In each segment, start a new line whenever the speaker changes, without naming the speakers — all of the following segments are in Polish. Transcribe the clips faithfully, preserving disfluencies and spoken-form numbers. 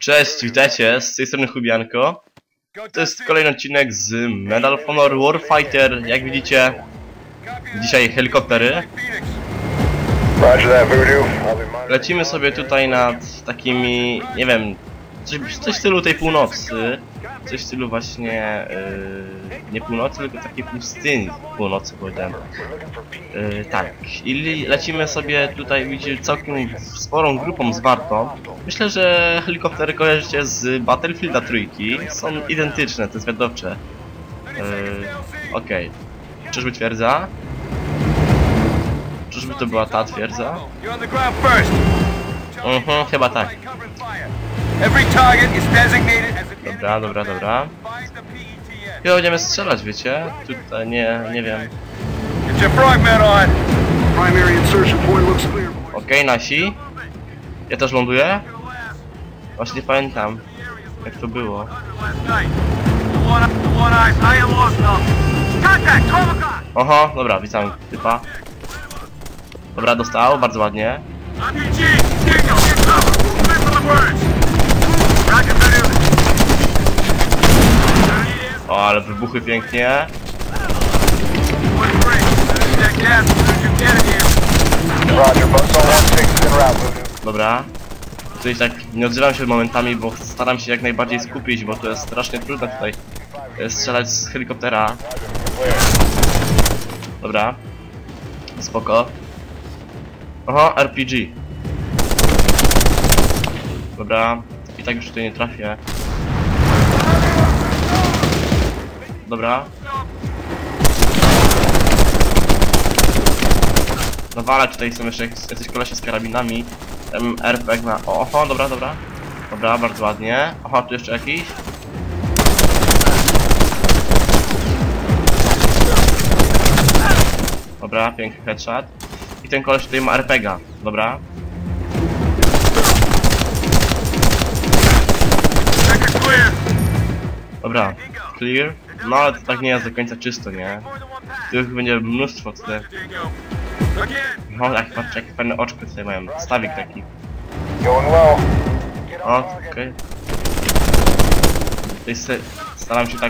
Cześć, witajcie, z tej strony Hubianko. To jest kolejny odcinek z Medal of Honor Warfighter. Jak widzicie, dzisiaj helikoptery. Lecimy sobie tutaj nad takimi, nie wiem, coś, coś w stylu tej północy. Coś w stylu właśnie, yy, nie północy, tylko takiej pustyni północy, powiedziałem. Yy, tak, i lecimy sobie tutaj, widzicie, całkiem sporą grupą zwartą. Myślę, że helikoptery kojarzycie z Battlefielda trójki. Są identyczne, te zwiadowcze. Yy, Okej. Okay. Czyżby twierdza? Czyżby to była ta twierdza? Mhm, chyba tak. Dobra, dobra, dobra. I będziemy strzelać, wiecie? Tutaj nie, nie wiem. Okej, okay, nasi. Ja też ląduję? Właśnie nie pamiętam, jak to było. Oho, dobra, witam typa. Dobra, dostał, bardzo ładnie. O, ale wybuchy pięknie. Dobra. Tutaj tak nie odzywam się momentami, bo staram się jak najbardziej skupić, bo to jest strasznie trudno tutaj strzelać z helikoptera. Dobra. Spoko. Oho, R P G. Dobra. I tak już tutaj nie trafię. Dobra. Nawalać tutaj są jeszcze jacyś kolesie z karabinami. M R P G na... Oho, dobra, dobra. Dobra, bardzo ładnie. Oho, tu jeszcze jakiś. Dobra, piękny headshot. I ten koleś tutaj ma R P G a. Dobra. Dobra, clear. No ale to tak nie jest do końca czysto, nie? Tu już będzie mnóstwo tutaj. No tak, patrz, jakie fajne oczko tutaj mają. Stawik taki. O, okej. Okay. Tutaj staram się tak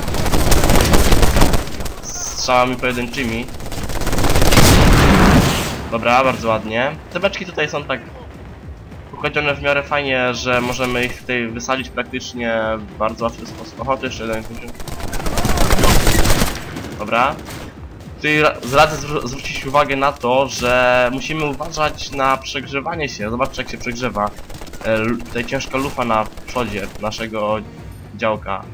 strzałami pojedynczymi. Dobra, bardzo ładnie. Te beczki tutaj są tak uchodzone w miarę fajnie, że możemy ich tutaj wysadzić praktycznie w bardzo łatwy sposób. Oho, to jeszcze jeden kluczyk. Dobra. Tutaj radzę zwr zwrócić uwagę na to, że musimy uważać na przegrzewanie się. Zobaczcie, jak się przegrzewa. E, tutaj ciężka lufa na przodzie naszego działka.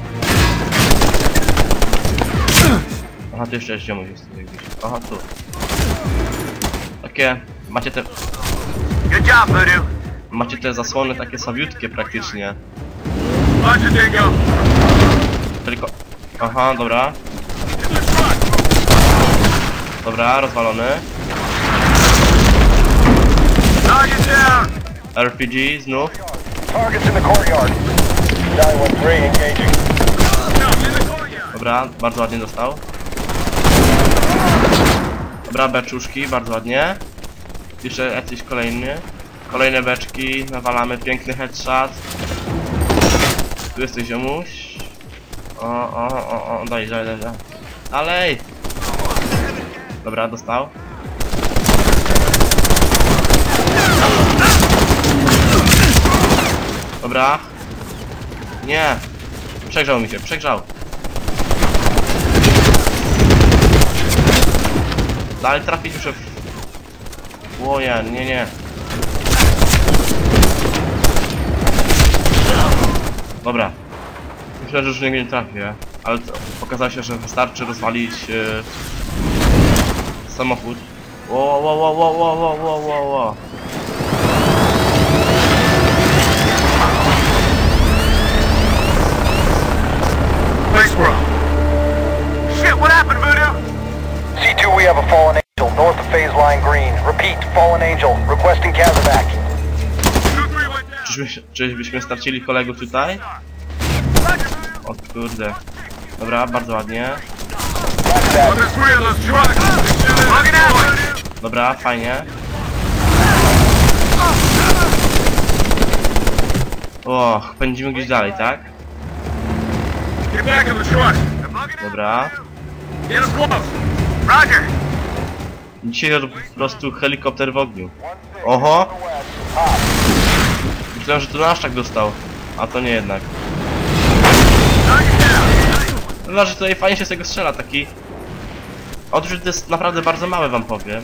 Aha, tu jeszcze jest ziomuś jest tutaj gdzieś. Aha, tu. Takie, macie te... Macie te zasłony takie sawiutkie praktycznie. Tylko... Aha, dobra. Dobra, rozwalony. R P G znów. Dobra, bardzo ładnie dostał. Dobra, beczuszki, bardzo ładnie. Jeszcze jakiś kolejny. Kolejne beczki, nawalamy, piękny headshot. Tu jesteś ziomuś. O, o, o, o, daj, daj, daj, daj. Dalej! Dobra, dostał. Dobra. Nie! Przegrzał mi się, przegrzał. Dalej trafić muszę w... O nie, nie, nie. Dobra. Myślę, że już nigdy nie trafię, ale okazało się, że wystarczy rozwalić yy, samochód. Ło, ło, ło, ło, ło, ło, ło, ło, ło.
Shit, what happened, Voodoo? C two, we have a fallen angel north of phase line green. Repeat, fallen angel requesting casevac.
Czyżbyśmy, czyżbyśmy stracili kolegów tutaj? O kurde. Dobra, bardzo ładnie. Dobra, fajnie. O, pędzimy gdzieś dalej, tak?
Get back in the truck.
Dobra.
Get us close. Roger.
Dzisiaj to po prostu helikopter w ogniu. Oho! Myślałem, że to nasz tak dostał. A to nie jednak. Chyba, że tutaj fajnie się z tego strzela, taki... Odrzut jest naprawdę bardzo mały, wam powiem.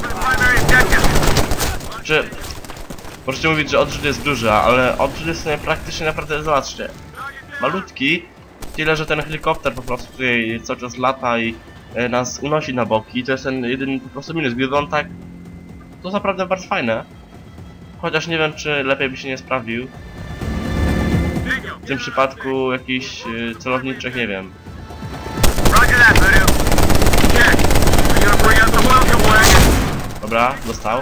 Że... Możecie mówić, że odrzut jest duży, ale odrzut jest praktycznie naprawdę, zobaczcie, malutki. Tyle, że ten helikopter po prostu tutaj cały czas lata i e, nas unosi na boki. To jest ten jedyny po prostu minus. Gdyby on tak... To naprawdę bardzo fajne. Chociaż nie wiem, czy lepiej by się nie sprawdził. W tym przypadku jakichś e, celowniczych, nie wiem. Dobra, dostał.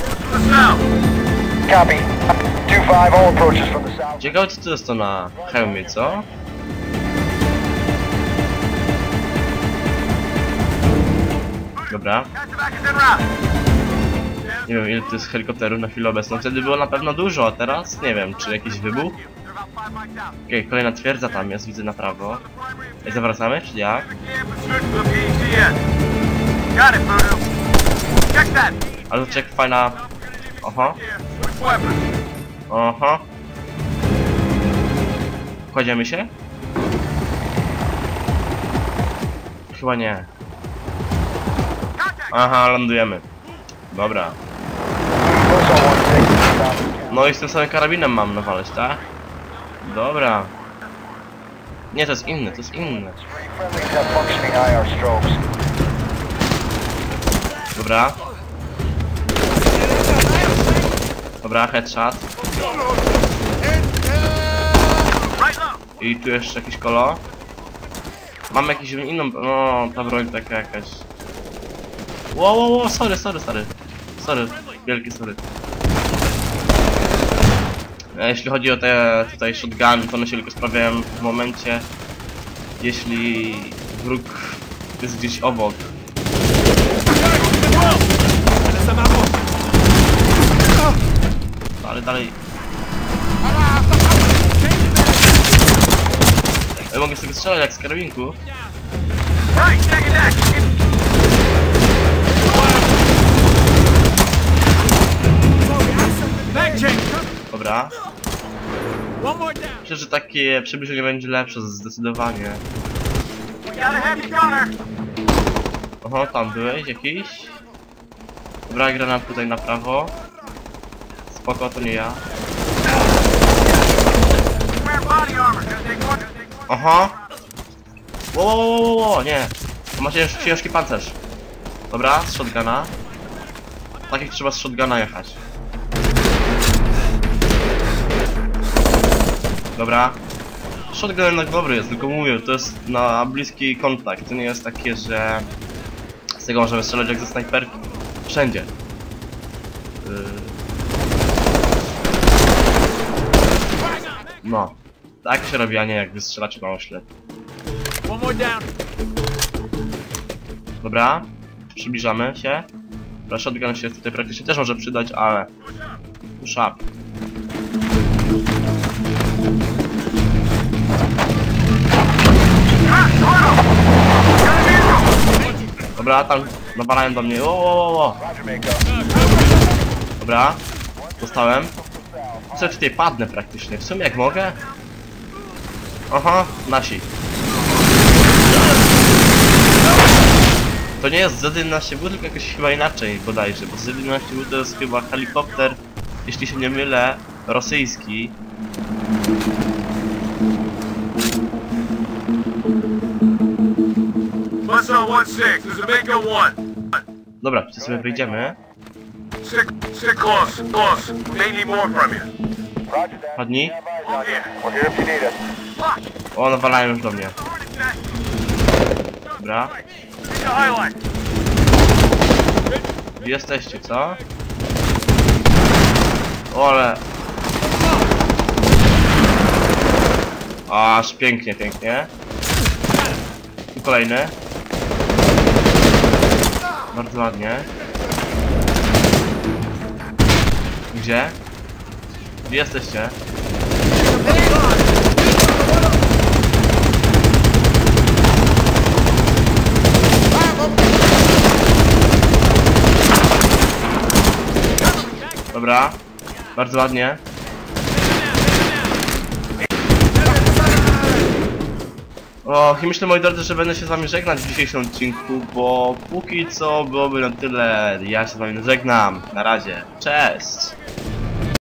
Copy. two five, all approaches from the south.
Ciekawe, co to jest to na hełmie, co? Dobra. Nie wiem, ile to jest helikopterów na chwilę obecną. Wtedy było na pewno dużo, a teraz nie wiem, czy jakiś wybuch? Okej, okay, kolejna twierdza tam jest, widzę na prawo. I zawracamy, czy jak? Ale to jak fajna... Oho. Oho. Kładziemy się? Chyba nie. Aha, lądujemy. Dobra. No i z tym samym karabinem mam nawalać, tak? Dobra. Nie, to jest inny, to jest inny. Dobra. Dobra, headshot. I tu jeszcze jakiś kolo. Mam jakąś inną... No, ta broń taka jakaś... Wow, wow, wow, sorry, sorry, sorry. Sorry, wielkie sorry. A jeśli chodzi o te tutaj shotguny, to one się tylko sprawiają w momencie, jeśli wróg jest gdzieś obok. Ale dalej... Ja mogę z tego strzelać jak z karabinku. Dobra. Myślę, że takie przybliżenie będzie lepsze, zdecydowanie. Oho, tam byłeś jakiś? Dobra, granat tutaj na prawo. Spoko, to nie ja. Oho! Wo, wo, wo, wo, wo, nie! To ma cięż, ciężki pancerz. Dobra, z shotguna. Tak jak trzeba z shotguna jechać. Dobra. Shotgun jednak dobry jest, tylko mówię, to jest na bliski kontakt. To nie jest takie, że z tego możemy strzelać jak ze snajperki. Wszędzie. Yy... No. Tak się robi, a nie jak wystrzelać na oślep. Dobra. Przybliżamy się. Dobra, shotgun się tutaj praktycznie też może przydać, ale... Push up. Dobra, tam nawalają do mnie. O, o, o. Dobra. Dostałem. Co tutaj padnę praktycznie. W sumie jak mogę? Aha, nasi. To nie jest Z jedenaście W, tylko jakoś chyba inaczej bodajże, bo Z jedenaście W to jest chyba helikopter, jeśli się nie mylę, rosyjski. Dobra, czy sobie wyjdziemy? Chodni? O, nawalają już do mnie. Dobra. Gdzie jesteście, co? O, ale... Aż pięknie, pięknie. I kolejny. Bardzo ładnie. Gdzie? Gdzie jesteście? Dobra, bardzo ładnie. Och, i myślę, moi drodzy, że będę się z wami żegnać w dzisiejszym odcinku, bo póki co byłoby na tyle. Ja się z wami żegnam. Na razie. Cześć!